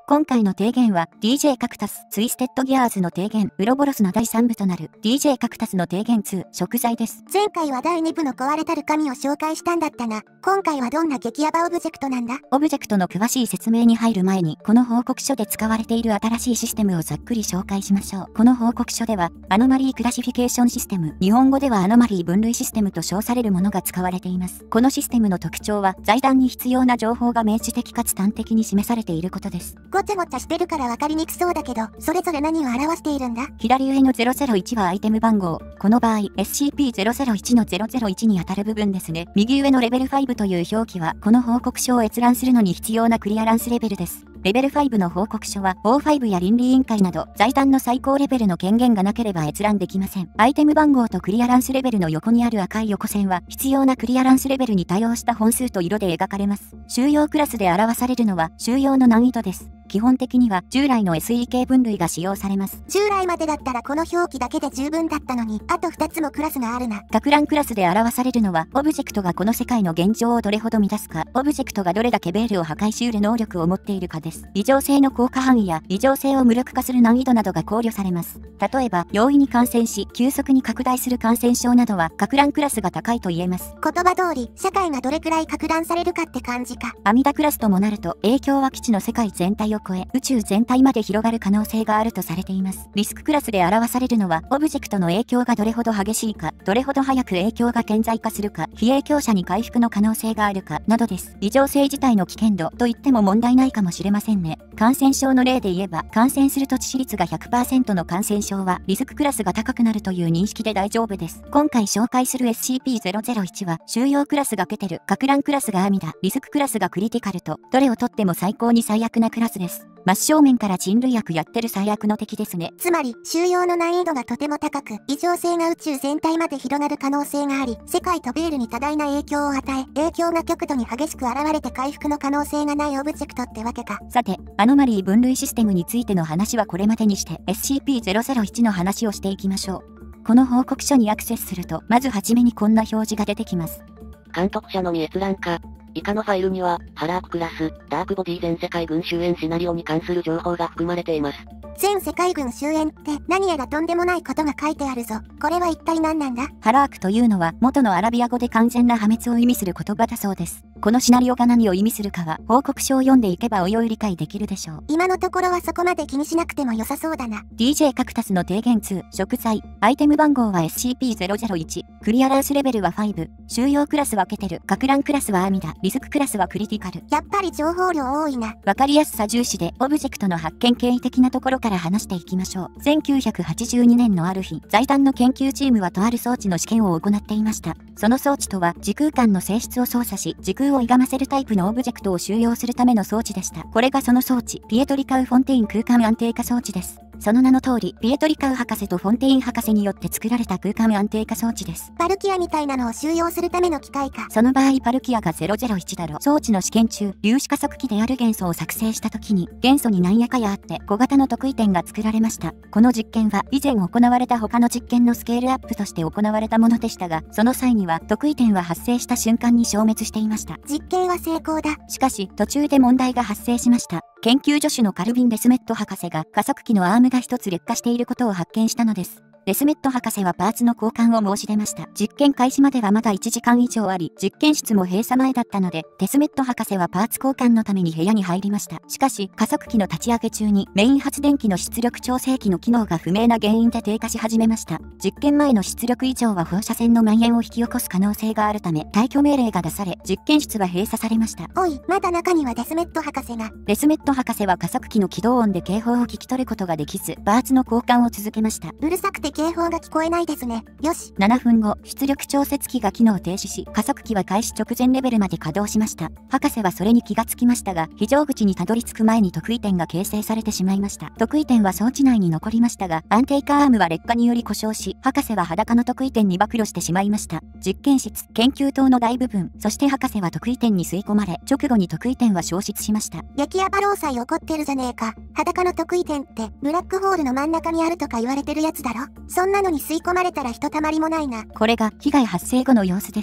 今回の提言は DJ カクタスツイステッドギアーズの提言ウロボロスの第3部となる DJ カクタスの提言2食材です。 前回は第2部の壊れたる神を紹介したんだったが、今回はどんな激ヤバオブジェクトなんだ？ オブジェクトの詳しい説明に入る前にこの報告書で使われている新しいシステムをざっくり紹介しましょう。この報告書ではアノマリークラシフィケーションシステム、日本語ではアノマリー分類システムと称されるものが使われています。このシステムの特徴は財団に必要な情報が明示的かつ端的に示されていることです。 ごちゃごちゃしてるからわかりにくそうだけど、それぞれ何を表しているんだ？ 左上の001はアイテム番号。この場合 SCP-001 の001にあたる部分ですね。右上のレベル5という表記はこの報告書を閲覧するのに必要なクリアランスレベルです。レベル5の報告書は O5 や倫理委員会など財団の最高レベルの権限がなければ閲覧できません。アイテム番号とクリアランスレベルの横にある赤い横線は必要なクリアランスレベルに対応した本数と色で描かれます。収容クラスで表されるのは収容の難易度です。基本的には従来の SEK 分類が使用されます。 従来までだったらこの表記だけで十分だったのに、あと2つもクラスがあるな。 か乱クラスで表されるのは、オブジェクトがこの世界の現状をどれほど乱すか、オブジェクトがどれだけベールを破壊し得る能力を持っているかです。異常性の効果範囲や異常性を無力化する難易度などが考慮されます。例えば、容易に感染し、急速に拡大する感染症などは、か乱クラスが高いと言えます。 言葉通り、社会がどれくらい拡大されるかって感じか。 阿弥陀クラスともなると、影響は基地の世界全体を超え、宇宙全体まで広がる可能性があるとされています。リスククラスで表されるのは、オブジェクトの影響がどれほど激しいか、どれほど早く影響が顕在化するか、非影響者に回復の可能性があるか、などです。異常性自体の危険度と言っても問題ないかもしれませんね。感染症の例で言えば、感染すると致死率が 100% の感染症は、リスククラスが高くなるという認識で大丈夫です。今回紹介する SCP-001 は、収容クラスがケテル、か乱クラスが阿弥陀、リスククラスがクリティカルと、どれをとっても最高に最悪なクラスです。真正面から人類悪やってる最悪の敵ですね。 つまり、収容の難易度がとても高く、異常性が宇宙全体まで広がる可能性があり、世界とベールに多大な影響を与え、影響が極度に激しく現れて回復の可能性がないオブジェクトってわけか。 さて、アノマリー分類システムについての話はこれまでにして、SCP-001 の話をしていきましょう。この報告書にアクセスすると、まずはじめにこんな表示が出てきます。 監督者のみ閲覧か。以下のファイルには、ハラーククラス、ダークボディ全世界軍終焉シナリオに関する情報が含まれています。 全世界軍終焉って何やらとんでもないことが書いてあるぞ。これは一体何なんだ？ ハラークというのは元のアラビア語で完全な破滅を意味する言葉だそうです。このシナリオが何を意味するかは報告書を読んでいけばおよい理解できるでしょう。 今のところはそこまで気にしなくても良さそうだな。 DJ カクタスの提言2、食材、アイテム番号は SCP-001、クリアランスレベルは5、収容クラスはケテル、か乱クラスは阿弥陀、リスククラスはクリティカル。 やっぱり情報量多いな。 わかりやすさ重視でオブジェクトの発見経緯的なところから話していきましょう。1982年のある日、財団の研究チームはとある装置の試験を行っていました。その装置とは時空間の性質を操作し、時空を歪ませるタイプのオブジェクトを収容するための装置でした。これがその装置、ピエトリカウ・フォンテイン空間安定化装置です。その名の通り、ピエトリカウ博士とフォンテイン博士によって作られた空間安定化装置です。 パルキアみたいなのを収容するための機械か。 その場合パルキアが001だろ。装置の試験中、粒子加速器である元素を作成した時に、元素になんやかやあって小型の特異点が作られました。この実験は以前行われた他の実験のスケールアップとして行われたものでしたが、その際には特異点は発生した瞬間に消滅していました。 実験は成功だ。 しかし、途中で問題が発生しました。研究助手のカルビン・デスメット博士が加速器のアームが一つ劣化していることを発見したのです。デスメット博士はパーツの交換を申し出ました。実験開始まではまだ1時間以上あり、実験室も閉鎖前だったので、デスメット博士はパーツ交換のために部屋に入りました。しかし、加速器の立ち上げ中にメイン発電機の出力調整器の機能が不明な原因で低下し始めました。実験前の出力以上は放射線の蔓延を引き起こす可能性があるため、退去命令が出され、実験室は閉鎖されました。 おい、まだ中にはデスメット博士が。 デスメット博士は加速器の起動音で警報を聞き取ることができず、パーツの交換を続けました。 うるさくて警報が聞こえないですね。よし。 7分後、出力調節器が機能停止し、加速器は開始直前レベルまで稼働しました。博士はそれに気がつきましたが、非常口にたどり着く前に特異点が形成されてしまいました。特異点は装置内に残りましたが、安定化アームは劣化により故障し、博士は裸の特異点に暴露してしまいました。実験室、研究棟の大部分、そして博士は特異点に吸い込まれ、直後に特異点は消失しました。 激ヤバ労災起こってるじゃねえか。裸の特異点って、ブラックホールの真ん中にあるとか言われてるやつだろ。そんなのに吸い込まれたらひとたまりもないな。 これが被害発生後の様子です。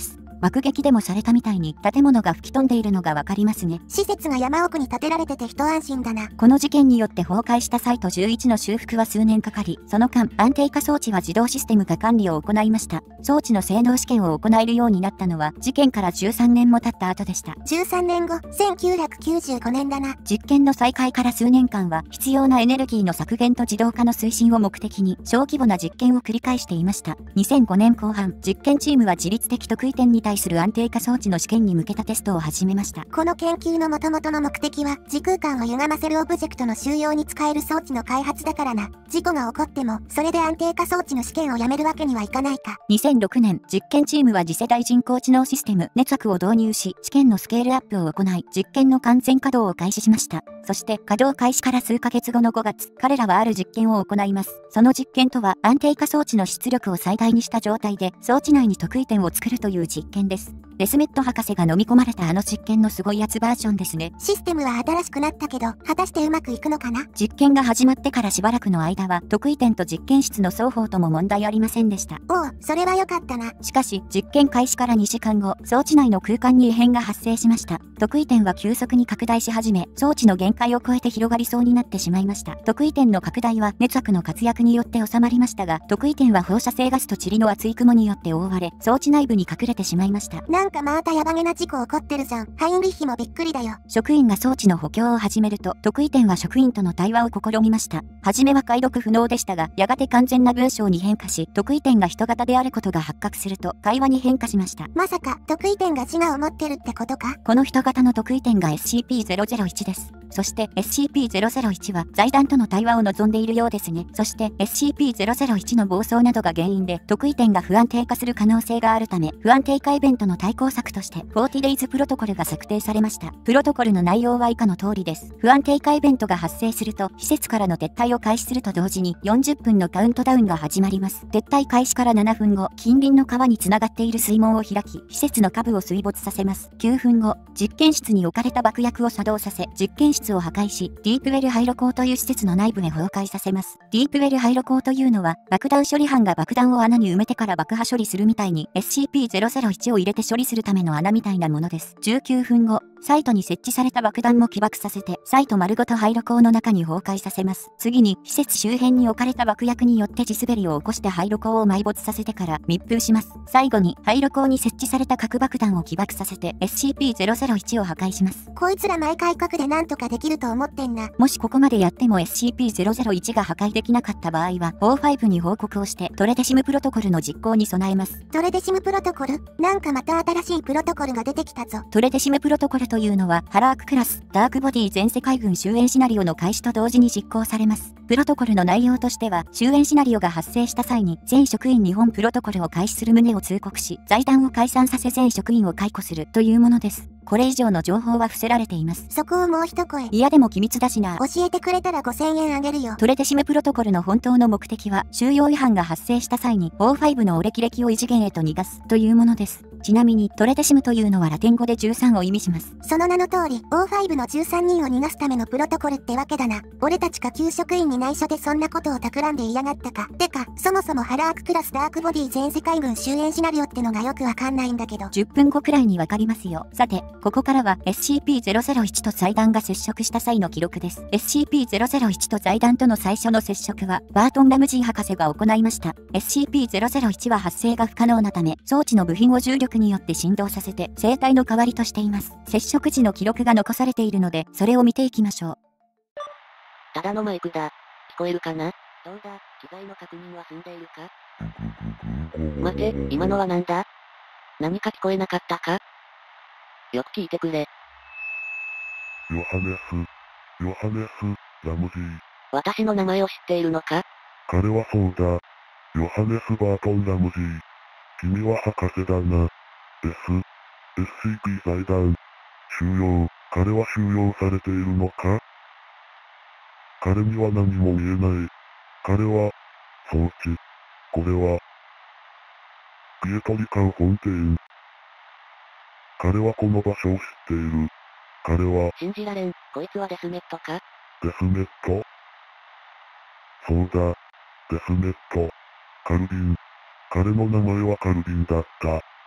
爆撃でもされたみたいに建物が吹き飛んでいるのがわかりますね。 施設が山奥に建てられてて一安心だな。 この事件によって崩壊したサイト11の修復は数年かかり、その間、安定化装置は自動システムが管理を行いました。装置の性能試験を行えるようになったのは、事件から13年も経った後でした。 13年後、1995年だな。 実験の再開から数年間は、必要なエネルギーの削減と自動化の推進を目的に、小規模な実験を繰り返していました。2005年後半、実験チームは自律的特異点に対する安定化装置の試験に向けたテストを始めました。 この研究の元々の目的は、時空間を歪ませるオブジェクトの収容に使える装置の開発だからな。事故が起こっても、それで安定化装置の試験をやめるわけにはいかないか。 2006年、実験チームは次世代人工知能システム、ネツァクを導入し、試験のスケールアップを行い、実験の完全稼働を開始しました。そして稼働開始から数ヶ月後の5月、彼らはある実験を行います。その実験とは安定化装置の出力を最大にした状態で装置内に特異点を作るという実験です。デスメット博士が飲み込まれたあの実験のすごいやつバージョンですね。 システムは新しくなったけど、果たしてうまくいくのかな？ 実験が始まってからしばらくの間は特異点と実験室の双方とも問題ありませんでした。 おう、それは良かったな。 しかし、実験開始から2時間後、装置内の空間に異変が発生しました。特異点は急速に拡大し始め、装置の限界を超えて広がりそうになってしまいました。特異点の拡大はネツァクの活躍によって収まりましたが、特異点は放射性ガスと塵の厚い雲によって覆われ、装置内部に隠れてしまいました。 なんかまたヤバげな事故起こってるじゃん。ハインリッヒもびっくりだよ。 職員が装置の補強を始めると、特異点は職員との対話を試みました。はじめは解読不能でしたが、やがて完全な文章に変化し、特異点が人型であることが発覚すると、会話に変化しました。 まさか、特異点が自我を持ってるってことか？ この人型の特異点が SCP-001 です。そして SCP-001 は財団との対話を望んでいるようですね。そして SCP-001 の暴走などが原因で特異点が不安定化する可能性があるため、不安定化イベントの対抗策として40 Days プロトコルが策定されました。プロトコルの内容は以下の通りです。不安定化イベントが発生すると、施設からの撤退を開始すると同時に40分のカウントダウンが始まります。撤退開始から7分後、近隣の川に繋がっている水門を開き、施設の下部を水没させます。9分後、実験室に置かれた爆薬を作動させ、実験室を破壊し、ディープウェル廃炉坑という施設の内部へ崩壊させます。ディープウェル廃炉坑というのは、爆弾処理班が爆弾を穴に埋めてから爆破処理するみたいに、SCP-001 を入れて処理するための穴みたいなものです。19分後、サイトに設置された爆弾も起爆させて、サイト丸ごと廃炉坑の中に崩壊させます。次に、施設周辺に置かれた爆薬によって地滑りを起こして廃炉坑を埋没させてから密封します。最後に、廃炉坑に設置された核爆弾を起爆させて SCP-001 を破壊します。 こいつら毎回核でなんとかできると思ってんな。 もしここまでやっても SCP-001 が破壊できなかった場合は、O5 に報告をしてトレデシムプロトコルの実行に備えます。 トレデシムプロトコル？なんかまた新しいプロトコルが出てきたぞ。 トレデシムプロトコルというのは、ハラーククラス、ダークボディ全世界軍終焉シナリオの開始と同時に実行されます。プロトコルの内容としては、終焉シナリオが発生した際に、全職員日本プロトコルを開始する旨を通告し、財団を解散させ全職員を解雇するというものです。これ以上の情報は伏せられています。 そこをもう一声。 いやでも機密だしな。 教えてくれたら5000円あげるよ。 トレデシムプロトコルの本当の目的は、収容違反が発生した際に O5 のお歴々を異次元へと逃がすというものです。ちなみに、トレデシムというのはラテン語で13を意味します。 その名の通り、O5 の13人を逃がすためのプロトコルってわけだな。俺たちか旧職員に内緒でそんなことを企んでいやがったか。てか、そもそもハラーククラスダークボディ全世界軍終焉シナリオってのがよくわかんないんだけど。 10分後くらいにわかりますよ。さて、ここからは SCP-001 と財団が接触した際の記録です。SCP-001 と財団との最初の接触は、バートン・ラムジー博士が行いました。SCP-001 は発生が不可能なため、装置の部品を重力によって振動させて、生体の代わりとしています。接触時の記録が残されているので、それを見ていきましょう。 ただのマイクだ。聞こえるかな？どうだ、機材の確認は済んでいるか？待て、今のはなんだ？何か聞こえなかったか？よく聞いてくれ。 ヨハネス、ラムジー。 私の名前を知っているのか？ 彼はそうだ。ヨハネス・バートン・ラムジー。君は博士だな。SCP 財団。収容。彼は収容されているのか？彼には何も見えない。彼は、装置。これは、ピエトリカン・フォンテーン。彼はこの場所を知っている。彼は、 信じられん。こいつはデスメットか？ デスメット？そうだ。デスメット。カルビン。彼の名前はカルビンだった。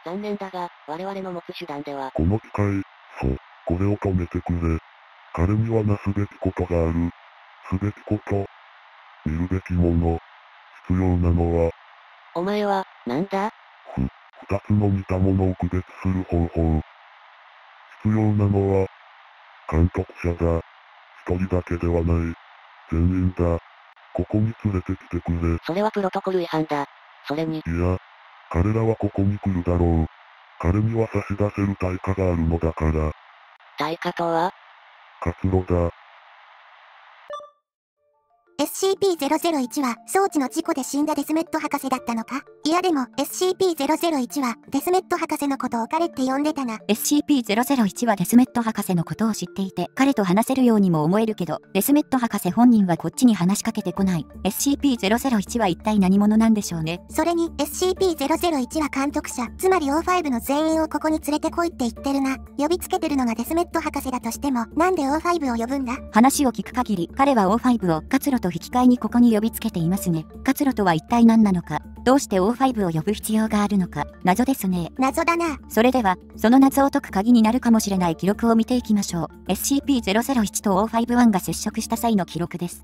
残念だが、我々の持つ手段では。 この機会、これを止めてくれ。彼にはなすべきことがある。すべきこと。見るべきもの。必要なのは。 お前は、なんだ？ 二つの似たものを区別する方法。必要なのは、監督者だ。一人だけではない。全員だ。ここに連れてきてくれ。 それはプロトコル違反だ。それに。 いや、彼らはここに来るだろう。彼には差し出せる対価があるのだから。 対価とは？ 活路だ。 SCP-001 は装置の事故で死んだデスメット博士だったのか？いやでも SCP-001 はデスメット博士のことを彼って呼んでたな。 SCP-001 はデスメット博士のことを知っていて彼と話せるようにも思えるけど、デスメット博士本人はこっちに話しかけてこない。SCP-001 は一体何者なんでしょうね。 それに SCP-001 は監督者、つまり O5 の全員をここに連れてこいって言ってるな。呼びつけてるのがデスメット博士だとしても、なんで O5 を呼ぶんだ？ 話を聞く限り、彼は O5 を活路と引き換えにここに呼びつけていますね。活路とは一体何なのか、どうして O5 を呼ぶ必要があるのか、謎ですね。 謎だな。 それでは、その謎を解く鍵になるかもしれない記録を見ていきましょう。SCP-001 と O51 が接触した際の記録です。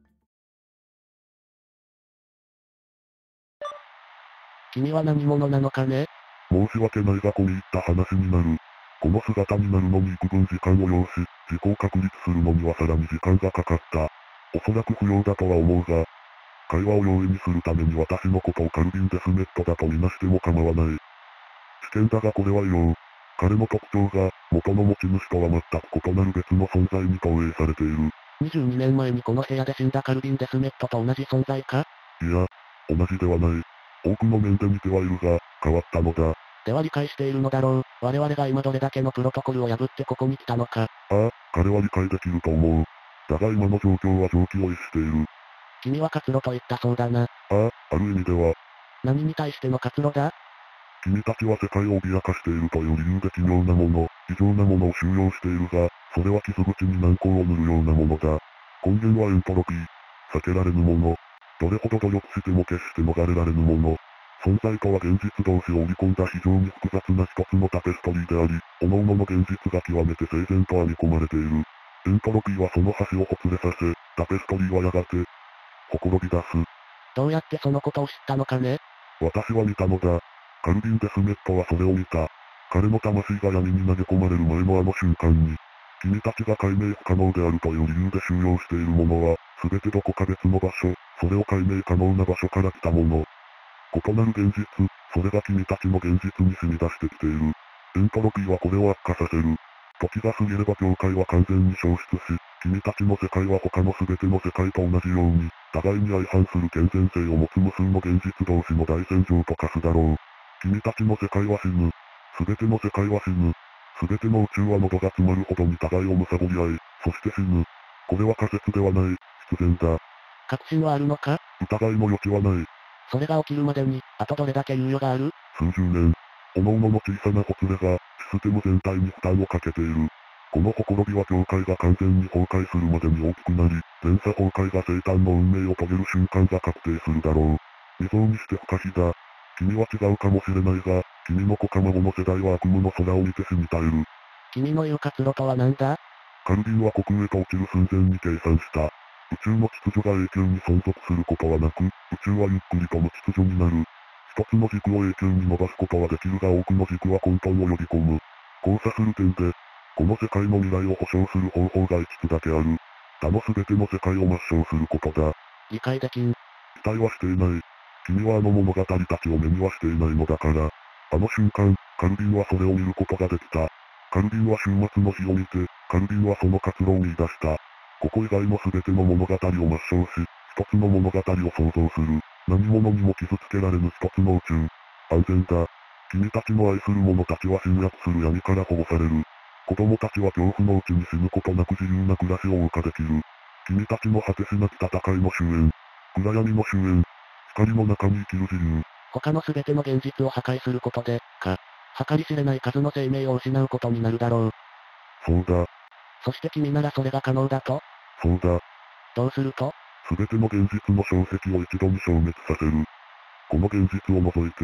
君は何者なのかね？ 申し訳ないが込み入った話になる。この姿になるのに幾分時間を要し、自己を確立するのにはさらに時間がかかった。おそらく不要だとは思うが、会話を容易にするために私のことをカルビン・デスメットだとみなしても構わない。危険だがこれは異様。彼の特徴が、元の持ち主とは全く異なる別の存在に投影されている。 22年前にこの部屋で死んだカルビン・デスメットと同じ存在か？ いや、同じではない。多くの面で似てはいるが、変わったのだ。 では理解しているのだろう。我々が今どれだけのプロトコルを破ってここに来たのか。 ああ、彼は理解できると思う。だが今の状況は常軌を逸している。 君は活路と言ったそうだな。 ああ、ある意味では。 何に対しての活路だ？ 君たちは世界を脅かしているという理由で奇妙なもの、異常なものを収容しているが、それは傷口に軟膏を塗るようなものだ。根源はエントロピー。避けられぬもの。どれほど努力しても決して逃れられぬもの。存在とは現実同士を織り込んだ非常に複雑な一つのタペストリーであり、各々の現実が極めて整然と編み込まれている。エントロピーはその端をほつれさせ、タペストリーはやがて、ほころび出す。 どうやってそのことを知ったのかね？ 私は見たのだ。カルビン・デスメットはそれを見た。彼の魂が闇に投げ込まれる前のあの瞬間に、君たちが解明不可能であるという理由で収容しているものは、すべてどこか別の場所、それを解明可能な場所から来たもの。異なる現実、それが君たちの現実に染み出してきている。エントロピーはこれを悪化させる。時が過ぎれば境界は完全に消失し、君たちの世界は他の全ての世界と同じように、互いに相反する健全性を持つ無数の現実同士の大戦場と化すだろう。君たちの世界は死ぬ。全ての世界は死ぬ。全ての宇宙は喉が詰まるほどに互いを貪り合い、そして死ぬ。これは仮説ではない、必然だ。 確信はあるのか？ 疑いの余地はない。 それが起きるまでに、あとどれだけ猶予がある？ 数十年。各々の小さなほつれが、システム全体に負担をかけている。このほころびは境界が完全に崩壊するまでに大きくなり、連鎖崩壊が生誕の運命を遂げる瞬間が確定するだろう。未曾有にして不可避だ。君は違うかもしれないが、君の子か孫の世代は悪夢の空を見て死に絶える。 君の言う活路とは何だ？ カルビンは虚空へと落ちる寸前に計算した。宇宙の秩序が永久に存続することはなく、宇宙はゆっくりと無秩序になる。一つの軸を永久に伸ばすことはできるが多くの軸は混沌を呼び込む。交差する点で、この世界の未来を保証する方法が5つだけある。他の全ての世界を抹消することだ。 理解できん。 期待はしていない。君はあの物語たちを目にはしていないのだから。あの瞬間、カルビンはそれを見ることができた。カルビンは終末の日を見て、カルビンはその活路を見出した。ここ以外の全ての物語を抹消し、一つの物語を創造する。何者にも傷つけられぬ一つの宇宙。安全だ。君たちの愛する者たちは侵略する闇から保護される。子供たちは恐怖のうちに死ぬことなく自由な暮らしを謳歌できる。君たちの果てしなき戦いの終焉。暗闇の終焉。光の中に生きる自由。 他の全ての現実を破壊することで、計り知れない数の生命を失うことになるだろう。 そうだ。 そして君ならそれが可能だと？ そうだ。 どうすると？ 全ての現実の証跡を一度に消滅させる。この現実を除いて、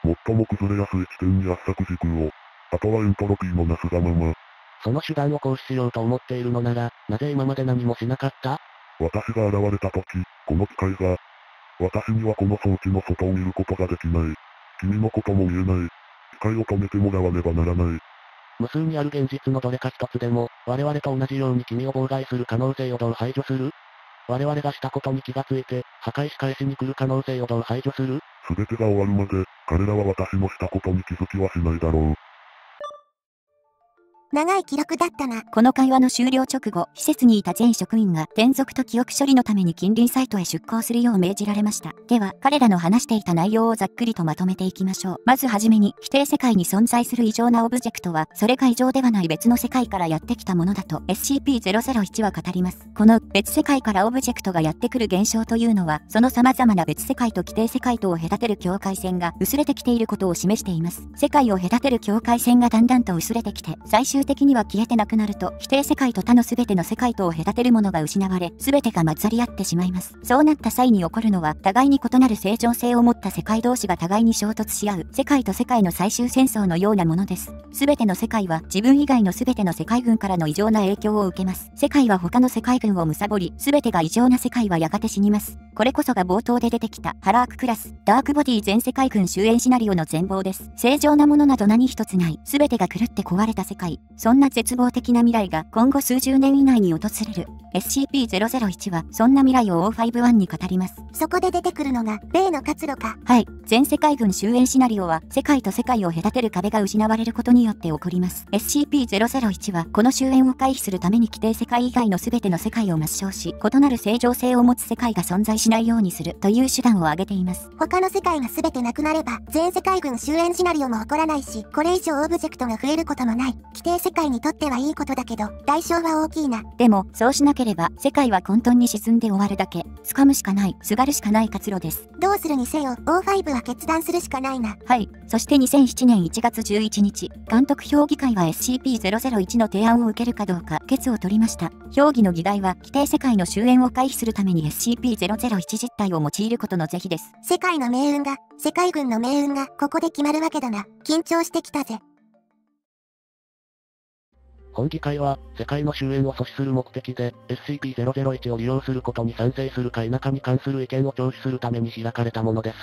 最も崩れやすい地点に圧搾時空を。あとはエントロピーのなすがまま。 その手段を行使しようと思っているのなら、なぜ今まで何もしなかった？ 私が現れた時、この機械が、私にはこの装置の外を見ることができない。君のことも見えない。機械を止めてもらわねばならない。 無数にある現実のどれか一つでも、我々と同じように君を妨害する可能性をどう排除する？我々がしたことに気がついて、破壊し返しに来る可能性をどう排除する？ すべてが終わるまで、彼らは私のしたことに気づきはしないだろう。 長い記録だったな。 この会話の終了直後、施設にいた全職員が転属と記憶処理のために近隣サイトへ出向するよう命じられました。では、彼らの話していた内容をざっくりとまとめていきましょう。まずはじめに、否定世界に存在する異常なオブジェクトは、それが異常ではない別の世界からやってきたものだと SCP-001 は語ります。この別世界からオブジェクトがやってくる現象というのは、その様々な別世界と規定世界とを隔てる境界線が薄れてきていることを示しています。世界を隔てる境界線がだんだんと薄れてきて、最終的には消えてなくなると、否定世界と他の全ての世界とを隔てるものが失われ、全てが混ざり合ってしまいます。そうなった際に起こるのは、互いに異なる正常性を持った世界同士が互いに衝突し合う、世界と世界の最終戦争のようなものです。全ての世界は、自分以外の全ての世界群からの異常な影響を受けます。世界は他の世界群を貪り、全てが異常な世界はやがて死にます。これこそが冒頭で出てきた、ハラーククラス、ダークボディ全世界群終焉シナリオの全貌です。正常なものなど何一つない、全てが狂って壊れた世界。そんな絶望的な未来が今後数十年以内に訪れる。SCP-001 はそんな未来を O51 に語ります。 そこで出てくるのが、例の活路か。 はい。全世界群終焉シナリオは、世界と世界を隔てる壁が失われることによって起こります。SCP-001 は、この終焉を回避するために規定世界以外の全ての世界を抹消し、異なる正常性を持つ世界が存在しないようにするという手段を挙げています。 他の世界が全てなくなれば、全世界群終焉シナリオも起こらないし、これ以上オブジェクトが増えることもない。規定世界にとってはいいことだけど、代償は大きいな。 でも、そうしなければ、世界は混沌に沈んで終わるだけ。掴むしかない、すがるしかない活路です。 どうするにせよ、O5 は決断するしかないな。 はい。そして2007年1月11日、監督評議会は SCP-001 の提案を受けるかどうか決を取りました。評議の議題は、規定世界の終焉を回避するために SCP-001 実体を用いることの是非です。 世界の命運が、世界軍の命運がここで決まるわけだな。緊張してきたぜ。 本議会は、世界の終焉を阻止する目的で、SCP-001 を利用することに賛成するか否かに関する意見を聴取するために開かれたものです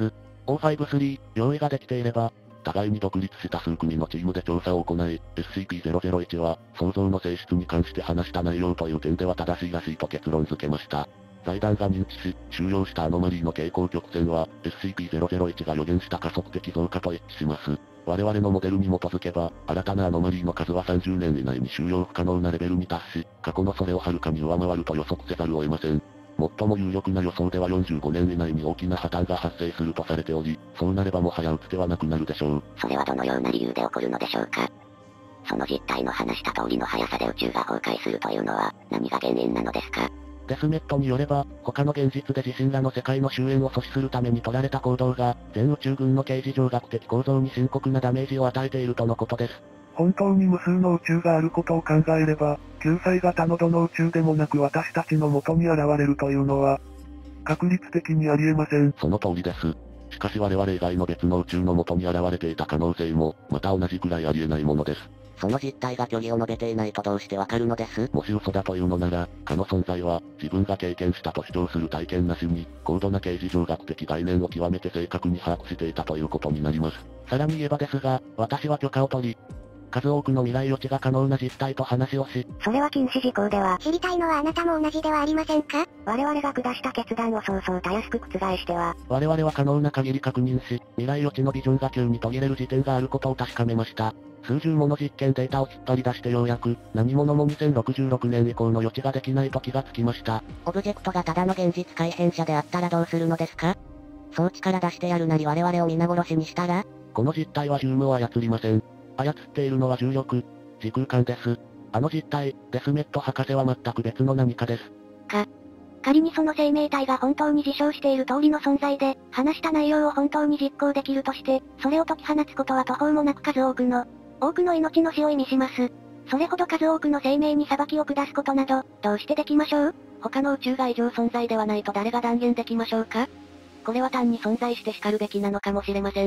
。O53、用意ができていれば、互いに独立した数組のチームで調査を行い、SCP-001 は、創造の性質に関して話した内容という点では正しいらしいと結論付けました。財団が認知し、収容したアノマリーの傾向曲線は、SCP-001 が予言した加速的増加と一致します。我々のモデルに基づけば、新たなアノマリーの数は30年以内に収容不可能なレベルに達し、過去のそれをはるかに上回ると予測せざるを得ません。最も有力な予想では45年以内に大きな破綻が発生するとされており、そうなればもはや打つ手はなくなるでしょう。 それはどのような理由で起こるのでしょうか。その実態の話した通りの速さで宇宙が崩壊するというのは、何が原因なのですか。 デスメットによれば、他の現実で自身らの世界の終焉を阻止するために取られた行動が、全宇宙軍の形事上学的構造に深刻なダメージを与えているとのことです。 本当に無数の宇宙があることを考えれば、救済型のどの宇宙でもなく私たちの元に現れるというのは、確率的にありえません。 その通りです。しかし我々以外の別の宇宙の元に現れていた可能性も、また同じくらいありえないものです。 その実態が距離を述べていないとどうしてわかるのです？ もし嘘だというのなら、かの存在は、自分が経験したと主張する体験なしに、高度な形事上学的概念を極めて正確に把握していたということになります。さらに言えばですが、私は許可を取り、数多くの未来予知が可能な実態と話をし、 それは禁止事項では。知りたいのはあなたも同じではありませんか？ 我々が下した決断をそうそうたやすく覆しては。 我々は可能な限り確認し、未来予知のビジョンが急に途切れる時点があることを確かめました。数十もの実験データを引っ張り出してようやく、何者も2066年以降の予知ができないと気がつきました。 オブジェクトがただの現実改変者であったらどうするのですか？装置から出してやるなり我々を皆殺しにしたら？ この実態はヒュームを操りません。操っているのは重力、時空間です。あの実態、デスメット博士は全く別の何かです。 仮にその生命体が本当に自称している通りの存在で、話した内容を本当に実行できるとして、それを解き放つことは途方もなく数多くの命の死を意味します。それほど数多くの生命に裁きを下すことなど、どうしてできましょう？ 他の宇宙が異常存在ではないと誰が断言できましょうか？これは単に存在して叱るべきなのかもしれません。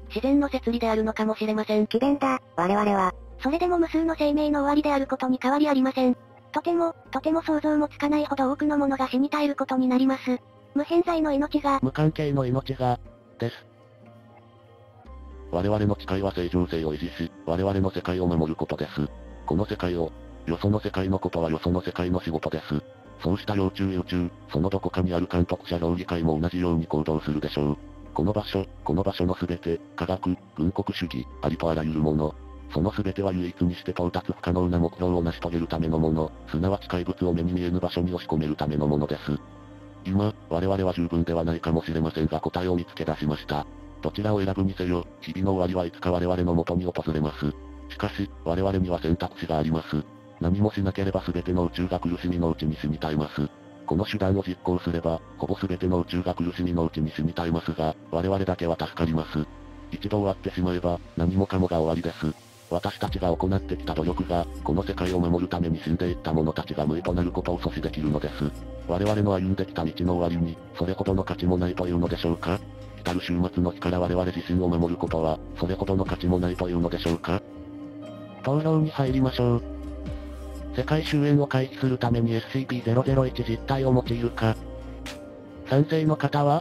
自然の摂理であるのかもしれません。 詭弁だ、我々は。それでも無数の生命の終わりであることに変わりありません。とても想像もつかないほど多くのものが死に絶えることになります。無偏在の命が、 無関係の命が、です。我々の誓いは正常性を維持し、我々の世界を守ることです。この世界を、よその世界のことはよその世界の仕事です。そうした要注意宇宙、そのどこかにある監督者評議会も同じように行動するでしょう。この場所のすべて、科学、軍国主義、ありとあらゆるもの。そのすべては唯一にして到達不可能な目標を成し遂げるためのもの、すなわち怪物を目に見えぬ場所に押し込めるためのものです。今、我々は十分ではないかもしれませんが答えを見つけ出しました。どちらを選ぶにせよ、日々の終わりはいつか我々の元に訪れます。しかし、我々には選択肢があります。何もしなければ全ての宇宙が苦しみのうちに死に絶えます。この手段を実行すれば、ほぼ全ての宇宙が苦しみのうちに死に絶えますが、我々だけは助かります。一度終わってしまえば、何もかもが終わりです。私たちが行ってきた努力が、この世界を守るために死んでいった者たちが無意となることを阻止できるのです。我々の歩んできた道の終わりに、それほどの価値もないというのでしょうか？来る終末の日から我々自身を守ることは、それほどの価値もないというのでしょうか？投票に入りましょう。世界終焉を回避するために SCP-001 実体を用いるか。賛成の方は？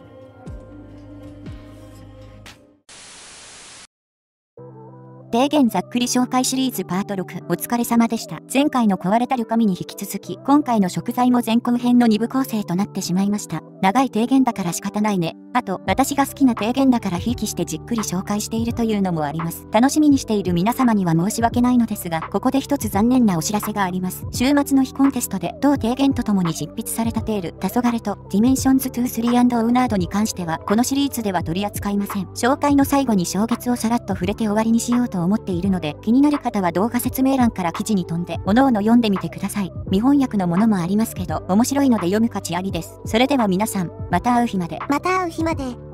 提言ざっくり紹介シリーズパート6、お疲れ様でした。前回の壊れたる神に引き続き、今回の食材も前後編の2部構成となってしまいました。長い提言だから仕方ないね。あと、私が好きな提言だからひいきしてじっくり紹介しているというのもあります。楽しみにしている皆様には申し訳ないのですが、ここで一つ残念なお知らせがあります。週末の非コンテストで、同提言とともに執筆されたテール、黄昏と、ディメンションズ2、3&オーナードに関しては、このシリーズでは取り扱いません。紹介の最後に衝月をさらっと触れて終わりにしようと思っているので、気になる方は動画説明欄から記事に飛んで、各々読んでみてください。未翻訳のものもありますけど、面白いので読む価値ありです。それでは皆さん、また会う日まで。 また会う日まで。